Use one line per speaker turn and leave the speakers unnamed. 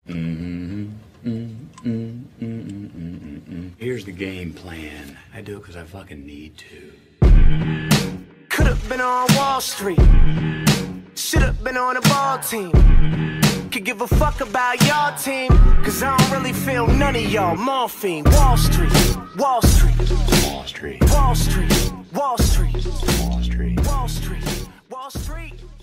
Here's the game plan. I do it because I fucking need to.
Could've been on Wall Street. Should've been on a ball team. Could give a fuck about y'all team, cause I don't really feel none of y'all. Morphine. Wall Street. Wall Street.
Wall Street.
Wall Street. Wall Street.
Wall Street.
Wall Street. Wall Street.